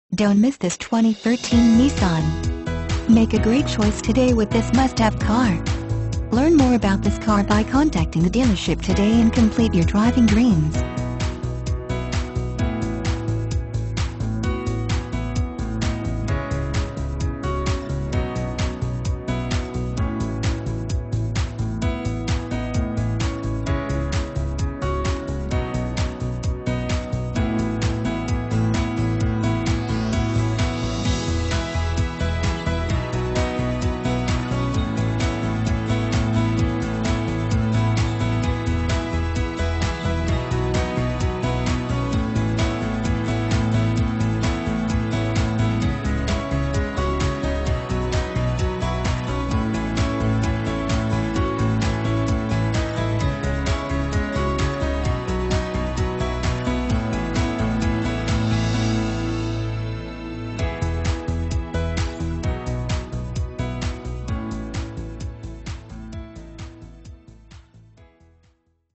Don't miss this 2013 Nissan. Make a great choice today with this must-have car. Learn more about this car by contacting the dealership today and complete your driving dreams.